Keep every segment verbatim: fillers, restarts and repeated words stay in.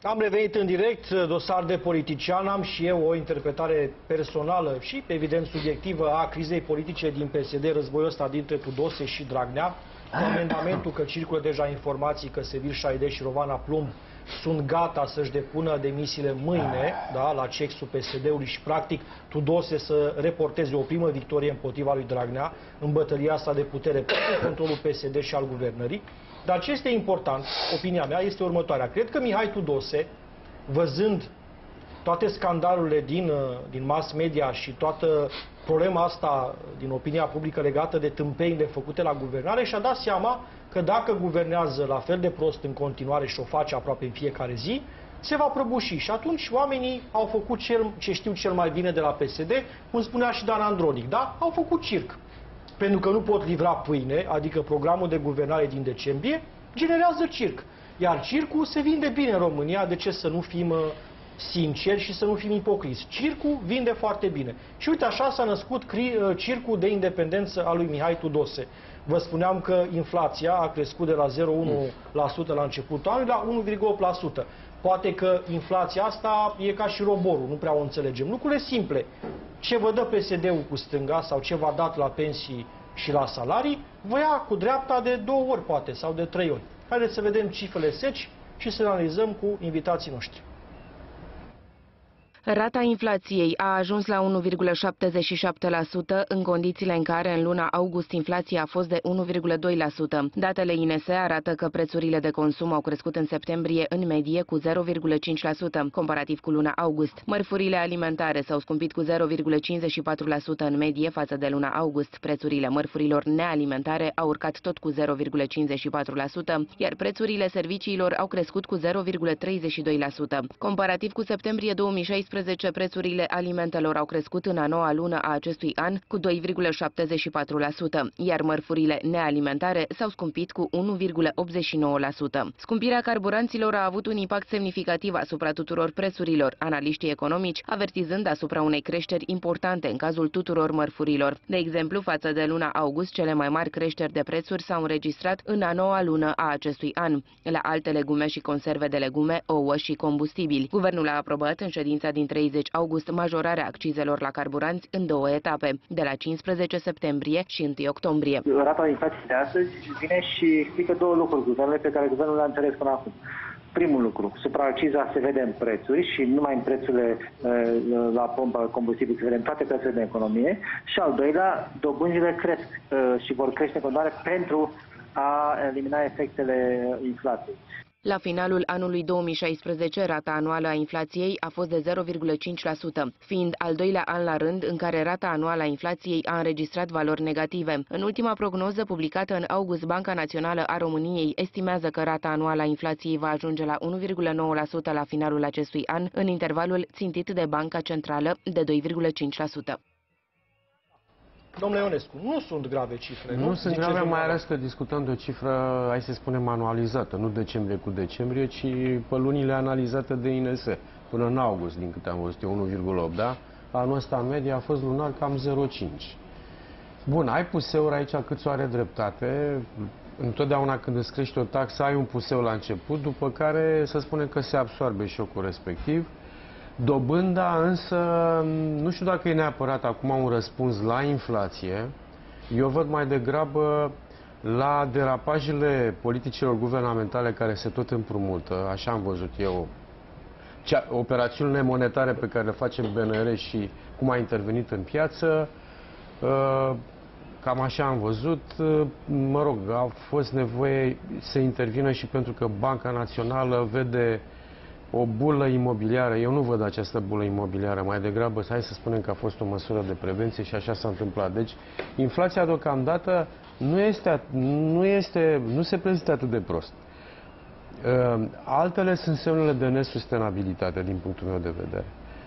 Am revenit în direct, dosar de politician, am și eu o interpretare personală și, evident, subiectivă a crizei politice din P S D, războiul ăsta dintre Tudose și Dragnea, cu amendamentul că circulă deja informații că Sevil Șaide și Rovana Plumb sunt gata să-și depună demisiile mâine, da, la cexul P S D-ului și, practic, Tudose să reporteze o primă victorie împotriva lui Dragnea în bătălia asta de putere pentru controlul P S D și al guvernării. Dar ce este important, opinia mea, este următoarea. Cred că Mihai Tudose, văzând toate scandalurile din, din mass media și toată problema asta din opinia publică legată de tâmpeile făcute la guvernare, și-a dat seama că dacă guvernează la fel de prost în continuare și o face aproape în fiecare zi, se va prăbuși. Și atunci oamenii au făcut cel, ce știu cel mai bine de la P S D, cum spunea și Dan Andronic, da? Au făcut circ. Pentru că nu pot livra pâine, adică programul de guvernare din decembrie, generează circ. Iar circul se vinde bine în România, de ce să nu fim uh, sinceri și să nu fim ipocriți. Circul vinde foarte bine. Și uite, așa s-a născut uh, circul de independență al lui Mihai Tudose. Vă spuneam că inflația a crescut de la zero virgulă unu la sută la începutul anului la unu virgulă opt la sută. Poate că inflația asta e ca și roborul, nu prea o înțelegem. Lucrurile simple. Ce vă dă P S D-ul cu stânga sau ce v-a dat la pensii și la salarii, vă ia cu dreapta de două ori, poate, sau de trei ori. Haideți să vedem cifrele seci și să analizăm cu invitații noștri. Rata inflației a ajuns la unu virgulă șaptezeci și șapte la sută în condițiile în care în luna august inflația a fost de unu virgulă doi la sută. Datele I N S arată că prețurile de consum au crescut în septembrie în medie cu zero virgulă cinci la sută, comparativ cu luna august. Mărfurile alimentare s-au scumpit cu zero virgulă cincizeci și patru la sută în medie față de luna august. Prețurile mărfurilor nealimentare au urcat tot cu zero virgulă cincizeci și patru la sută, iar prețurile serviciilor au crescut cu zero virgulă treizeci și doi la sută. Comparativ cu septembrie două mii șaisprezece, prețurile alimentelor au crescut în a noua lună a acestui an cu doi virgulă șaptezeci și patru la sută, iar mărfurile nealimentare s-au scumpit cu unu virgulă optzeci și nouă la sută. Scumpirea carburanților a avut un impact semnificativ asupra tuturor prețurilor, analiștii economici avertizând asupra unei creșteri importante în cazul tuturor mărfurilor. De exemplu, față de luna august, cele mai mari creșteri de prețuri s-au înregistrat în a noua lună a acestui an, la alte legume și conserve de legume, ouă și combustibili. Guvernul a aprobat în ședința din treizeci august majorarea accizelor la carburanți în două etape, de la cincisprezece septembrie și unu octombrie. Rata inflației de astăzi vine și explică două lucruri guvernului pe care guvernul le-a înțeles până acum. Primul lucru, supraacciza se vede în prețuri și numai în prețurile la pompă combustibil, se vede în toate prețurile de economie. Și al doilea, dobânzile cresc și vor crește în continuare pentru a elimina efectele inflației. La finalul anului două mii șaisprezece, rata anuală a inflației a fost de zero virgulă cinci la sută, fiind al doilea an la rând în care rata anuală a inflației a înregistrat valori negative. În ultima prognoză publicată în august, Banca Națională a României estimează că rata anuală a inflației va ajunge la unu virgulă nouă la sută la finalul acestui an, în intervalul țintit de Banca Centrală de doi virgulă cinci la sută. Domnule Ionescu, nu sunt grave cifre, nu? Nu sunt grave, mai ales că discutăm de o cifră, hai să spunem, anualizată, nu decembrie cu decembrie, ci pe lunile analizate de I N S, până în august, din câte am văzut eu, unu virgulă opt, da? Anul ăsta, în medie, a fost lunar cam zero virgulă cinci. Bun, ai puseuri aici cât o are dreptate. Întotdeauna când îți crești o taxă, ai un puseu la început, după care să spunem că se absorbe șocul respectiv. Dobânda însă, nu știu dacă e neapărat acum un răspuns la inflație. Eu văd mai degrabă la derapajele politicilor guvernamentale care se tot împrumută, așa am văzut eu, cea, operațiunile monetare pe care le face B N R și cum a intervenit în piață, cam așa am văzut. Mă rog, a fost nevoie să intervină și pentru că Banca Națională vede o bulă imobiliară. Eu nu văd această bulă imobiliară, mai degrabă, hai să spunem că a fost o măsură de prevenție și așa s-a întâmplat. Deci, inflația deocamdată nu, este, nu, este, nu se prezintă atât de prost. Altele sunt semnele de nesustenabilitate din punctul meu de vedere.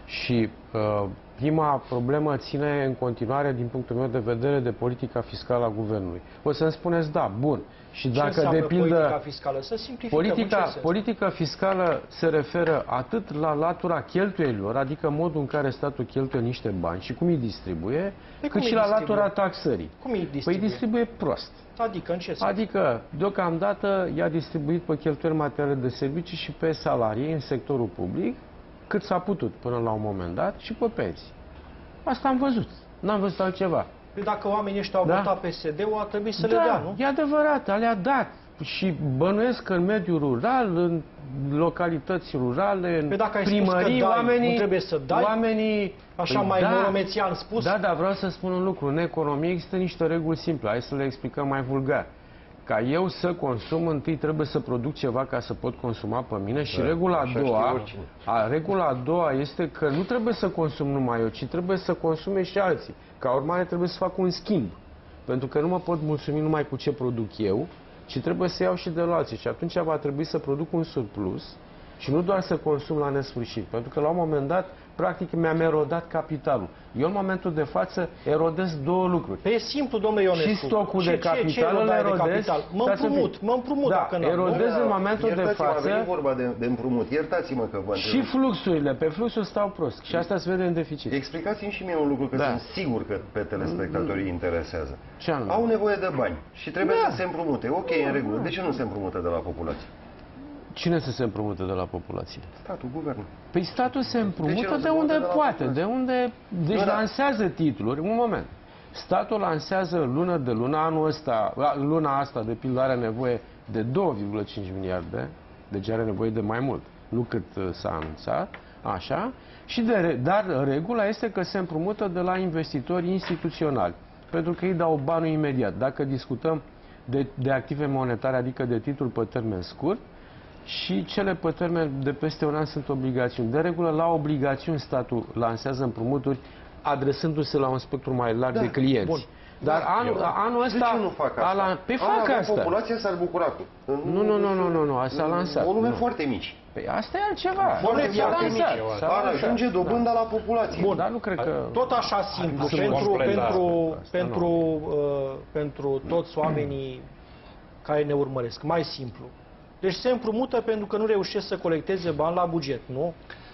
Și uh, prima problemă ține în continuare, din punctul meu de vedere, de politica fiscală a guvernului. O să-mi spuneți, da, bun. Și Ce dacă, de pildă, politica fiscală? Să simplificăm. politica, politica fiscală se referă atât la latura cheltuielilor, adică modul în care statul cheltuie niște bani și cum îi distribuie, Păi cât cum și îi la distribuie? latura taxării. Cum îi distribuie? Păi distribuie prost. Adică în ce sens? Adică, deocamdată, i-a distribuit pe cheltuieli materiale de servicii și pe salarii în sectorul public, cât s-a putut până la un moment dat, și pe pensii. Asta am văzut. N-am văzut altceva. Păi dacă oamenii ăștia au Da. votat P S D-ul, ar trebui să Da, le dea, nu? e adevărat, le-a dat. Și bănuiesc că în mediul rural, în localități rurale, în Păi dacă ai spus că primării, dai, oamenii... nu trebuie să dai? Oamenii... Așa Păi mai da, moromețian spus? Da, dar vreau să spun un lucru. În economie există niște reguli simple. Hai să le explicăm mai vulgar. Ca eu să consum, întâi trebuie să produc ceva ca să pot consuma pe mine și Da, regula a așa știe doua, oricine. a, regula a doua este că nu trebuie să consum numai eu, ci trebuie să consume și alții. Ca urmare trebuie să fac un schimb. Pentru că nu mă pot mulțumi numai cu ce produc eu, ci trebuie să iau și de la alții. Și atunci va trebui să produc un surplus și nu doar să consum la nesfârșit. Pentru că la un moment dat, practic, mi-am erodat capitalul. Eu în momentul de față erodez două lucruri. Păi e simplu, domnule Ionescu. Și stocul Ce- de ce- capital ce îl erodare de erodez. capital? Mă Stați un pic. împrumut, mă împrumut Da, dacă n-am. erodez în momentul de Iertați-mă, a venit față vorba de, de împrumut. Iertați-mă că vă și întreb. fluxurile. Pe fluxuri stau prost. Și asta se vede în deficit. Explicați-mi și mie un lucru, că Da. sunt sigur că pe telespectatorii interesează. Ce anume? Au nevoie de bani și trebuie Da. să se împrumute. Ok, în regulă. De ce nu se împrumută de la populație? Cine să se împrumute de la populație? Statul, guvernul. Păi statul se De ce împrumută nu de, se unde împrumută de la poate, populație? de unde... Deci Nu, da. lansează titluri. Un moment. Statul lansează lună de lună, anul ăsta, luna asta, de pildă, are nevoie de două virgulă cinci miliarde, deci are nevoie de mai mult, nu cât uh, s-a anunțat, așa, și de, re- dar regula este că se împrumută de la investitori instituționali, pentru că ei dau banul imediat. Dacă discutăm de, de active monetare, adică de titluri pe termen scurt, și cele pe termen de peste un an sunt obligațiuni. De regulă, la obligațiuni, statul lansează împrumuturi adresându-se la un spectru mai larg Da, de clienți. bun. Dar Da, anul, eu- anul De ăsta... ce nu fac asta? Ala, pe Am fac avea asta. populația s-ar bucura cu. Nu, nu, nu, nu, nu, nu, asta a lansat. Volume Nu. foarte mici. Păi asta e altceva. Foarte, S-a foarte lansat, mici. s-a Ar lansat. ajunge dobânda la populație. Bun, dar nu cred că... Tot așa simplu, Adică pentru, complet, pentru, da, asta pentru, uh, pentru toți oamenii care ne urmăresc. Mai simplu. Deci se împrumută pentru că nu reușesc să colecteze bani la buget, nu?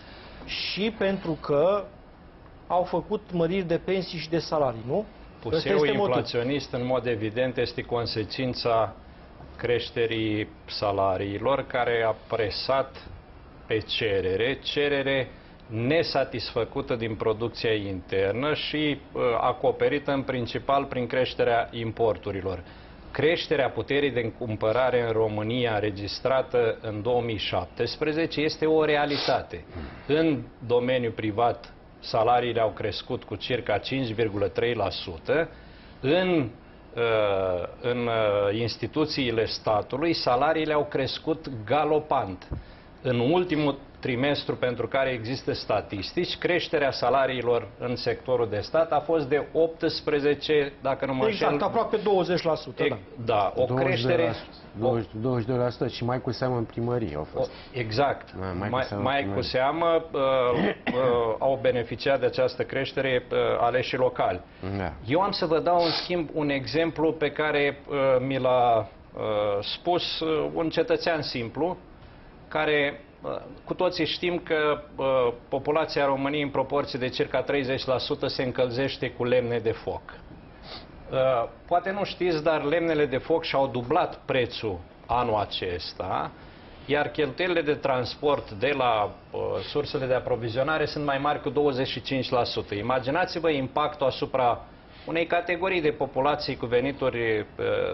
Și pentru că au făcut măriri de pensii și de salarii, nu? Ăsta Puseul este motivul. inflaționist, în mod evident, este consecința creșterii salariilor, care a presat pe cerere, cerere nesatisfăcută din producția internă și uh, acoperită în principal prin creșterea importurilor. Creșterea puterii de cumpărare în România înregistrată în două mii șaptesprezece este o realitate. În domeniul privat, salariile au crescut cu circa cinci virgulă trei la sută. În, uh, în uh, instituțiile statului, salariile au crescut galopant. În ultimul trimestru pentru care există statistici, creșterea salariilor în sectorul de stat a fost de optsprezece, dacă nu mă Exact, înșel, aproape douăzeci la sută. Da. da, o creștere... douăzeci douăzeci și doi la sută și mai cu seamă în primărie au fost. Exact. Da, mai cu mai, seamă mai primării. cu seamă uh, uh, au beneficiat de această creștere uh, aleșii locali. Da. Eu am să vă dau, în schimb, un exemplu pe care uh, mi l-a uh, spus uh, un cetățean simplu, care uh, cu toții știm că uh, populația României, în proporție de circa treizeci la sută, se încălzește cu lemne de foc. Uh, poate nu știți, dar lemnele de foc și-au dublat prețul anul acesta, iar cheltuielile de transport de la uh, sursele de aprovizionare sunt mai mari cu douăzeci și cinci la sută. Imaginați-vă impactul asupra unei categorii de populație cu venituri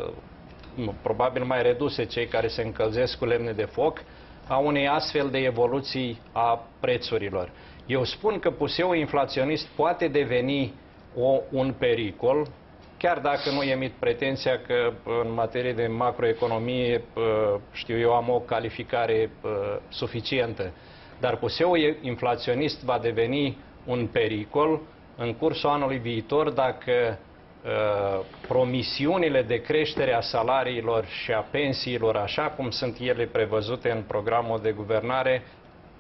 uh, probabil mai reduse, cei care se încălzesc cu lemne de foc, a unei astfel de evoluții a prețurilor. Eu spun că puseul inflaționist poate deveni o, un pericol, chiar dacă nu emit pretenția că în materie de macroeconomie, știu eu, am o calificare suficientă. Dar puseul inflaționist va deveni un pericol în cursul anului viitor dacă promisiunile de creștere a salariilor și a pensiilor, așa cum sunt ele prevăzute în programul de guvernare,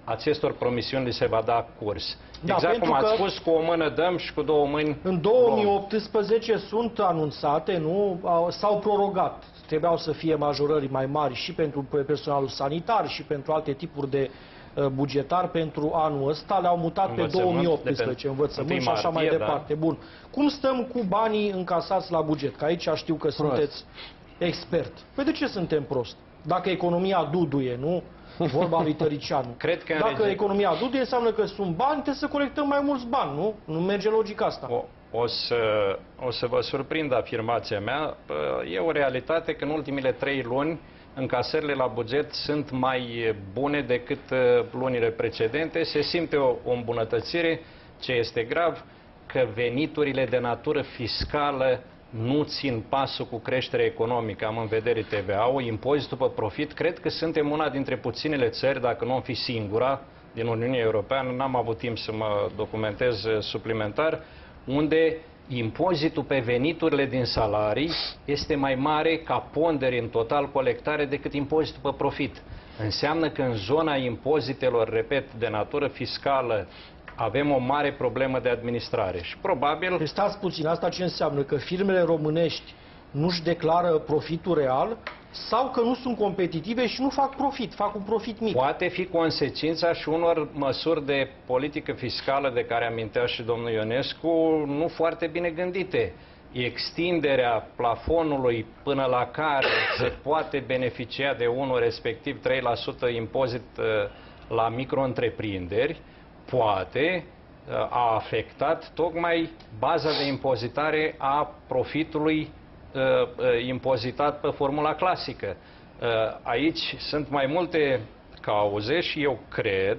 acestor promisiuni li se va da curs. Da, exact cum ați că spus, cu o mână dăm și cu două mâini în două mii optsprezece luăm. Sunt anunțate, nu? S-au prorogat. Trebuiau să fie majorări mai mari și pentru personalul sanitar și pentru alte tipuri de bugetar pentru anul ăsta. Le-au mutat învățământ, pe două mii optsprezece, învățământ și așa mai martie, departe. Da. Bun. Cum stăm cu banii încasați la buget? Că aici știu că prost. sunteți expert. Păi de ce suntem prost? Dacă economia duduie, nu? Vorba lui Tăricianu. Cred că Dacă rege... economia duduie, înseamnă că sunt bani, trebuie să colectăm mai mulți bani, nu? Nu merge logica asta. O, o, să, o să vă surprind afirmația mea. E o realitate că în ultimile trei luni încasările la buget sunt mai bune decât lunile precedente. Se simte o, o îmbunătățire. Ce este grav? Că veniturile de natură fiscală nu țin pasul cu creșterea economică. Am în vedere T V A-ul, impozitul pe profit. Cred că suntem una dintre puținele țări, dacă nu am fi singura, din Uniunea Europeană, n-am avut timp să mă documentez suplimentar, unde impozitul pe veniturile din salarii este mai mare ca pondere în total colectare decât impozitul pe profit. Înseamnă că în zona impozitelor, repet, de natură fiscală, avem o mare problemă de administrare și probabil... Deci stați puțin, asta ce înseamnă? Că firmele românești nu-și declară profitul real sau că nu sunt competitive și nu fac profit, fac un profit mic? Poate fi consecința și unor măsuri de politică fiscală de care amintea și domnul Ionescu, nu foarte bine gândite. Extinderea plafonului până la care se poate beneficia de unu, respectiv trei la sută impozit la micro-întreprinderi, poate a afectat tocmai baza de impozitare a profitului uh, impozitat pe formula clasică. Uh, aici sunt mai multe cauze și eu cred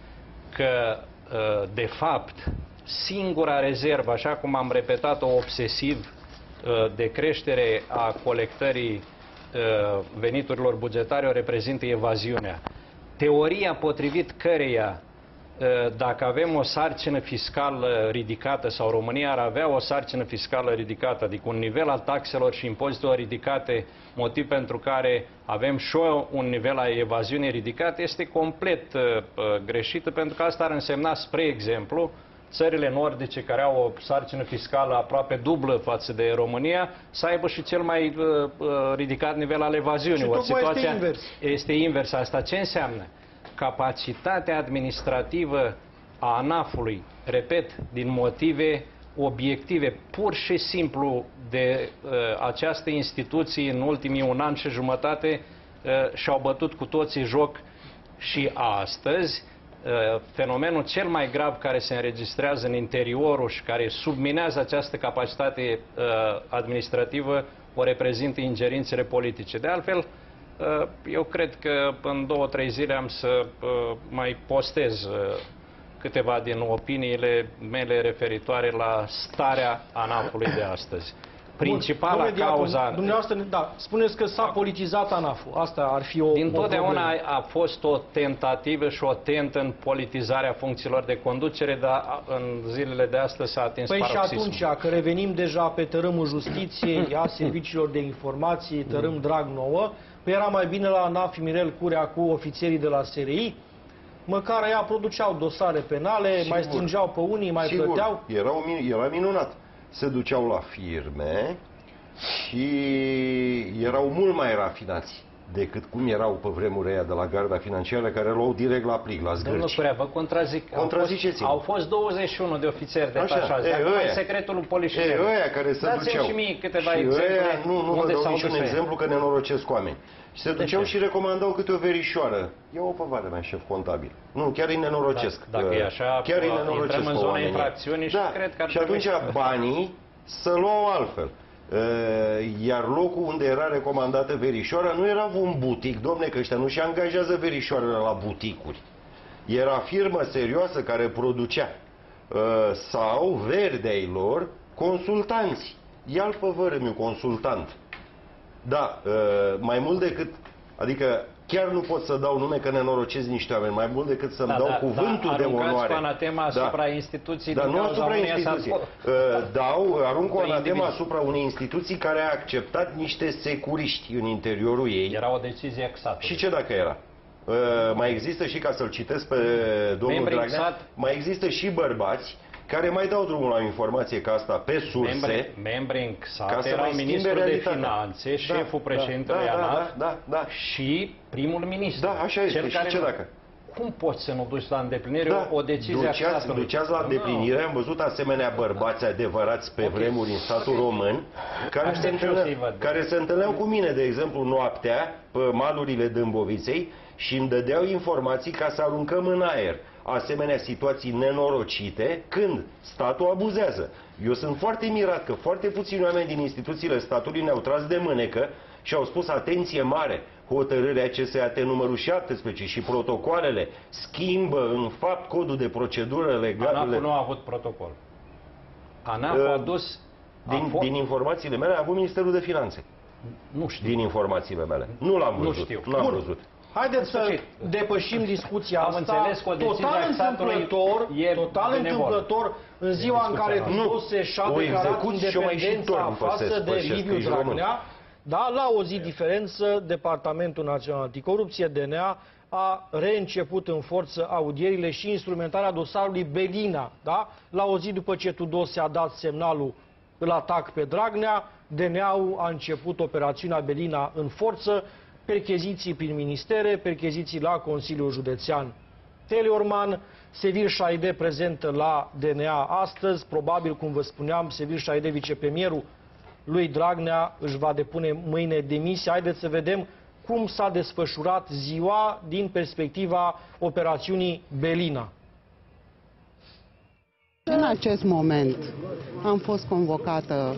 că, uh, de fapt, singura rezervă, așa cum am repetat-o obsesiv, uh, de creștere a colectării uh, veniturilor bugetare o reprezintă evaziunea. Teoria potrivit căreia dacă avem o sarcină fiscală ridicată sau România ar avea o sarcină fiscală ridicată, adică un nivel al taxelor și impozitelor ridicate, motiv pentru care avem și un nivel al evaziunii ridicat, este complet uh, greșită, pentru că asta ar însemna, spre exemplu, țările nordice care au o sarcină fiscală aproape dublă față de România, să aibă și cel mai uh, uh, ridicat nivel al evaziunii. Și Or, situația este invers. Este invers. Asta ce înseamnă? Capacitatea administrativă a ANAF-ului, repet, din motive obiective, pur și simplu de uh, această instituție în ultimii un an și jumătate uh, și-au bătut cu toții joc și astăzi. Uh, fenomenul cel mai grav care se înregistrează în interiorul și care subminează această capacitate uh, administrativă o reprezintă ingerințele politice. De altfel, eu cred că în două, trei zile am să mai postez câteva din opiniile mele referitoare la starea ANAF-ului de astăzi. Principala Bun, cauza... Dumneavoastră, da, spuneți că s-a politizat ANAF-ul. Asta ar fi o Dintotdeauna a fost o tentativă și o tentă în politizarea funcțiilor de conducere, dar în zilele de astăzi s-a atins Păi paroxismul. și atunci, că revenim deja pe tărâmul justiției, a serviciilor de informații, tărâm drag nouă, păi era mai bine la ANAF Mirel Curea cu ofițerii de la S R I, măcar ea produceau dosare penale, Sigur. mai strângeau pe unii, mai Sigur. plăteau. Era, era minunat. Se duceau la firme și erau mult mai rafinați decât cum erau pe vremurile aia de la garda financiară, care luau direct la plig, la zgârci. Domnul Curea, vă contrazic. Contraziceți-mă. Au fost douăzeci și unu de ofițeri detașați. Acum e secretul poliției. E, ăia care se Dați-mi duceau. și mie câteva și exemple. Ăia, nu, nu vă dau niciun dus exemplu că nenorocesc oameni. Și se duceau și recomandau câte o verișoară. Ia o păvară, mea, șef contabil. Nu, chiar îi nenorocesc. Da, dacă e așa, chiar îi nenorocesc intrăm în zona infracțiunii și da. cred că ar Și atunci banii să luau altfel. Iar locul unde era recomandată verișoara nu era un butic, domne, că ăștia nu și angajează verișoarele la buticuri. Era firmă serioasă care producea. Sau verdei lor consultanți. Ia-l pe vărâmiu, consultant. Da, mai mult decât, adică chiar nu pot să dau nume că nenorocesc niște oameni, mai mult decât să-mi da, dau da, cuvântul da, de onoare. Anatema asupra da. instituției. Dar nu asupra instituției. Uh, dau, arunc o anatema asupra unei instituții care a acceptat niște securiști în interiorul ei. Era o decizie exactă. Și ce dacă era? uh, mai există și, ca să-l citesc pe domnul Membrii Dragnea, exact. mai există și bărbați care mai dau drumul la o informație ca asta pe surse. Membri, membri în ca sat să erau mai schimbe ministrul de realitatea. finanțe, Da, șeful da, președintelui da, da, ANAF da, da, da. și primul ministru. Da, așa este. Cel Și care ce nu- dacă? Cum poți să nu duci la îndeplinire Da, o decizie a duceați, statului? duceați la îndeplinire, am văzut asemenea bărbați adevărați pe Ok. vremuri în statul Ok. român, care se, Aștept și eu să-i întâlneau, văd. care se întâlneau cu mine, de exemplu, noaptea, pe malurile Dâmboviței și îmi dădeau informații ca să aruncăm în aer asemenea situații nenorocite când statul abuzează. Eu sunt foarte mirat că foarte puțini oameni din instituțiile statului ne-au tras de mânecă și au spus atenție mare, hotărârea C S A T numărul șaptesprezece și protocoalele schimbă în fapt codul de procedură legal. ANAF nu a avut protocol. ANAF Uh, a dus... Din, a fost- din informațiile mele a avut Ministerul de Finanțe. Nu știu. Din informațiile mele. Nu l-am Nu văzut. știu. Nu l-am Bun. văzut. Haideți să sfârșit. depășim discuția Am asta. înțeles că o decizie total a statului întâmplător, e total benevolă. întâmplător, în ziua în care discuția Tudose și-a O declarat execuți și o mai și independența torn față păsesc, de pășesc, Liviu că ești român. Dragnea, da, la o zi diferență, Departamentul Național Anticorupție, D N A, a reînceput în forță audierile și instrumentarea dosarului Belina. Da? La o zi după ce Tudose a dat semnalul îl atac pe Dragnea, D N A-ul a început operațiunea Belina în forță, percheziții prin ministere, percheziții la Consiliul Județean Teleorman, Sevil Șaide prezentă la D N A astăzi, probabil, cum vă spuneam, Sevil Șaide, vicepremierul lui Dragnea, își va depune mâine demisia. Haideți să vedem cum s-a desfășurat ziua din perspectiva operațiunii Belina. În acest moment am fost convocată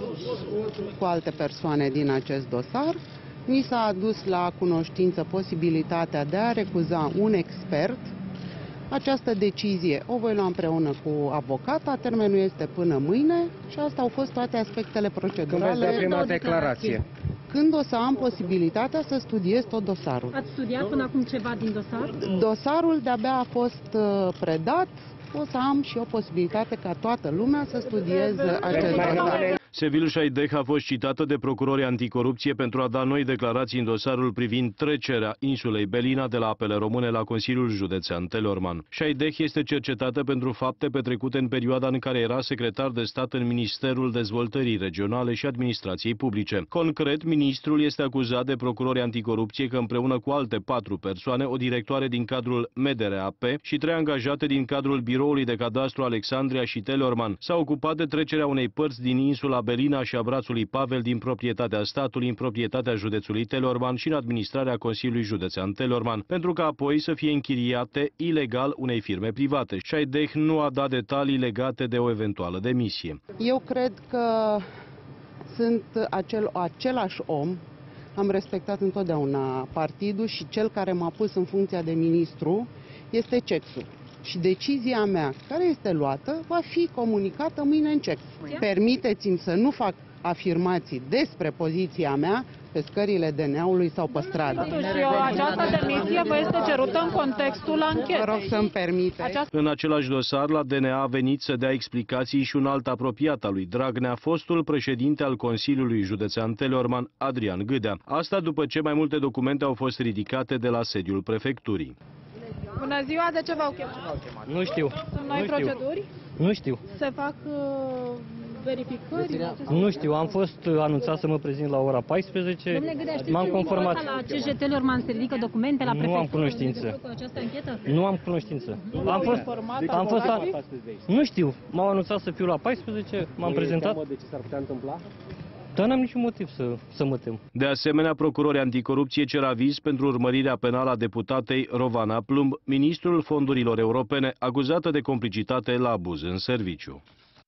cu alte persoane din acest dosar. Mi s-a adus la cunoștință posibilitatea de a recuza un expert. Această decizie o voi lua împreună cu avocata, termenul este până mâine și astea au fost toate aspectele procedurale. Când veți da prima declarație? Când o să am posibilitatea să studiez tot dosarul. Ați studiat până acum ceva din dosar? Dosarul de-abia a fost uh, predat, o să am și o posibilitate ca toată lumea să studieze acest dosar. Sevil Șaideh a fost citată de procurorii anticorupție pentru a da noi declarații în dosarul privind trecerea insulei Belina de la Apele Române la Consiliul Județean Teleorman. Șaideh este cercetată pentru fapte petrecute în perioada în care era secretar de stat în Ministerul Dezvoltării Regionale și Administrației Publice. Concret, ministrul este acuzat de procurorii anticorupție că împreună cu alte patru persoane, o directoare din cadrul M D R A P și trei angajate din cadrul Biroului de Cadastru Alexandria și Teleorman s-au ocupat de trecerea unei părți din insula Belina și a brațului Pavel din proprietatea statului în proprietatea județului Teleorman și în administrarea Consiliului Județean Teleorman, pentru ca apoi să fie închiriate ilegal unei firme private. Șaideh nu a dat detalii legate de o eventuală demisie. Eu cred că sunt acel, același om, am respectat întotdeauna partidul și cel care m-a pus în funcția de ministru este C E C S-ul. Și decizia mea, care este luată, va fi comunicată mâine în C E C S. Permiteți-mi să nu fac afirmații despre poziția mea pe scările D N A-ului sau pe stradă. Totuși, această demisie vă este cerută în contextul anchetei. Vă rog să-mi permiteți. Această... În același dosar, la D N A a venit să dea explicații și un alt apropiat al lui Dragnea, fostul președinte al Consiliului Județean Teleorman, Adrian Gâdea. Asta după ce mai multe documente au fost ridicate de la sediul prefecturii. Bună ziua, de ce v-au chemat? Nu știu. Sunt noi nu știu. proceduri? Nu știu. Se fac uh, verificări? Nu știu. Am fost anunțat să mă prezint la ora paisprezece. Domnule Gâdea, știți M-am că conformat. la C J Teleorman se ridică documente la Nu prefectură am cunoștință. în legătură cu această anchetă? Nu am cunoștință. Nu Am v-au fost, informat am fost, avocații? nu știu. M-au anunțat să fiu la paisprezece, m-am prezentat. De ce s-ar putea întâmpla? Dar n-am niciun motiv să, să mă tem. De asemenea, procurorii anticorupție cer aviz pentru urmărirea penală a deputatei Rovana Plumb, ministrul fondurilor europene, acuzată de complicitate la abuz în serviciu.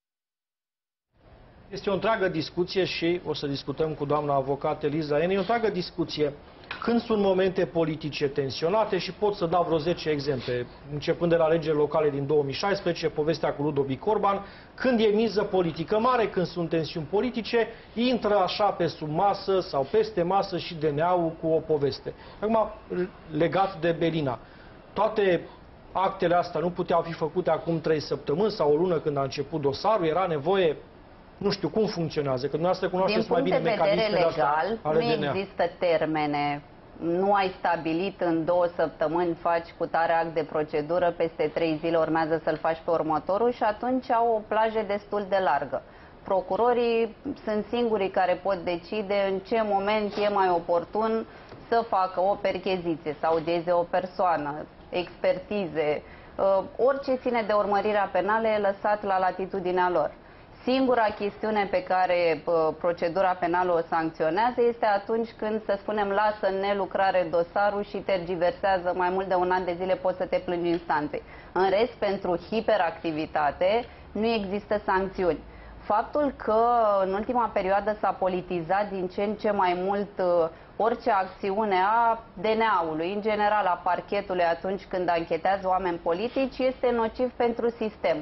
Este o întreagă discuție și o să discutăm cu doamna avocat Eliza Eni, o întreagă discuție când sunt momente politice tensionate și pot să dau vreo zece exemple, începând de la alegerile locale din două mii șaisprezece, povestea cu Ludovic Orban, când e miză politică mare, când sunt tensiuni politice, intră așa pe sub masă sau peste masă și D N A-ul cu o poveste. Acum, legat de Belina, toate actele astea nu puteau fi făcute acum trei săptămâni sau o lună când a început dosarul, era nevoie. Nu știu cum funcționează, că dumneavoastră cunoașteți mai bine mecanismele astea ale D N A. Din punct de vedere legal, nu există termene nu ai stabilit în două săptămâni, faci cu tare act de procedură, peste trei zile urmează să-l faci pe următorul și atunci au o plajă destul de largă. Procurorii sunt singurii care pot decide în ce moment e mai oportun să facă o percheziție, să audieze o persoană, expertize, orice ține de urmărirea penală e lăsat la latitudinea lor. Singura chestiune pe care procedura penală o sancționează este atunci când, să spunem, lasă în nelucrare dosarul și tergiversează mai mult de un an de zile, poți să te plângi în instanțe. În rest, pentru hiperactivitate nu există sancțiuni. Faptul că în ultima perioadă s-a politizat din ce în ce mai mult orice acțiune a D N A-ului, în general a parchetului atunci când anchetează oameni politici, este nociv pentru sistem.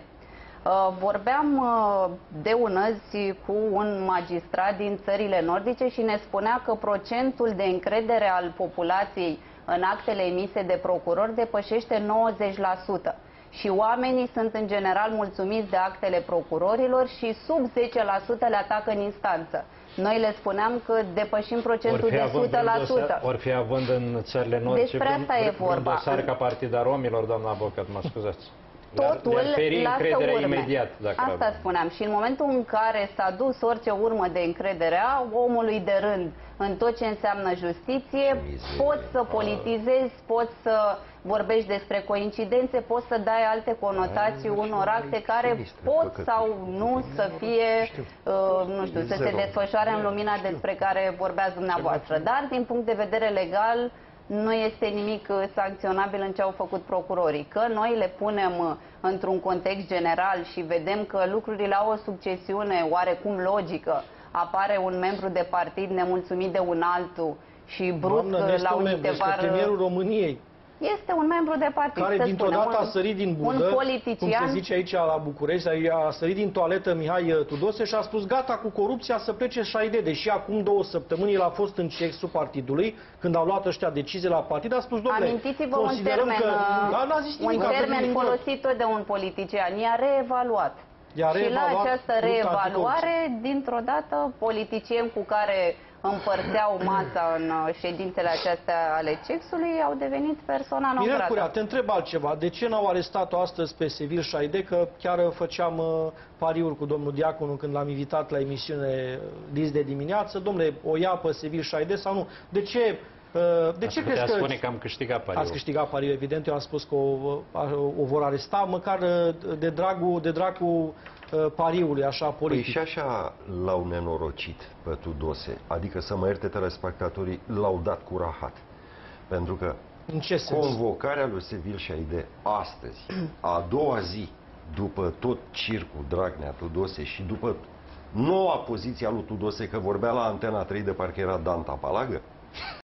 Vorbeam de unăzi cu un magistrat din țările nordice și ne spunea că procentul de încredere al populației în actele emise de procurori depășește nouăzeci la sută. Și oamenii sunt în general mulțumiți de actele procurorilor și sub zece la sută le atacă în instanță. Noi le spuneam că depășim procentul de o sută la sută. Ori fi având în țările nordice despre asta e vorba. Un dosar ca Partida Romilor, doamna avocat, mă scuzați. Totul lasă urme. Imediat, dacă Asta avem. spuneam. Și în momentul în care s-a dus orice urmă de încredere a omului de rând în tot ce înseamnă justiție, poți să politizezi, poți să vorbești despre coincidențe, poți să dai alte conotații unor acte care pot sau nu să fie, uh, nu știu, să se desfășoare în lumina despre care vorbeați dumneavoastră. Dar, din punct de vedere legal, nu este nimic sancționabil în ce au făcut procurorii. Că noi le punem într-un context general și vedem că lucrurile au o succesiune oarecum logică, apare un membru de partid nemulțumit de un altul și brusc la un interval... premierul României. Este un membru de partid, care dintr-o dată a sărit din budă, un politician, cum se zice aici la București, a sărit din toaletă Mihai Tudose și a spus gata cu corupția, să plece Șaide. Deși acum două săptămâni el a fost în cexul partidului, când au luat ăștia decizie la partid, a spus, domnule, amintiți-vă un termen, că, da, n-a zis nimic, un termen folosit tot de un politician, i-a reevaluat. Și la această reevaluare, dintr-o dată, politicieni cu care împărțeau masa în ședințele acestea ale cexului au devenit persoana non grata. Curea, te întreb altceva. De ce n-au arestat-o astăzi pe Sevil Șaide? Că chiar făceam uh, pariuri cu domnul Diaconu când l-am invitat la emisiune Liz de dimineață. Domnule, o ia pe Sevil Șaide sau nu? De ce... De ce crezi că... spune că am câștigat pariul. Ați câștigat pariul, evident. Eu am spus că o, o vor aresta, măcar de dragul, de dragul pariului, așa, politic. Păi și așa l-au nenorocit pe Tudose. Adică, să mă ierte telespectatorii, l-au dat cu rahat. Pentru că în ce sens? Convocarea lui Sevil Șaide astăzi, a doua zi, după tot circul Dragnea Tudose și după noua poziție a lui Tudose, că vorbea la Antena trei de parcă era Danta Palagă,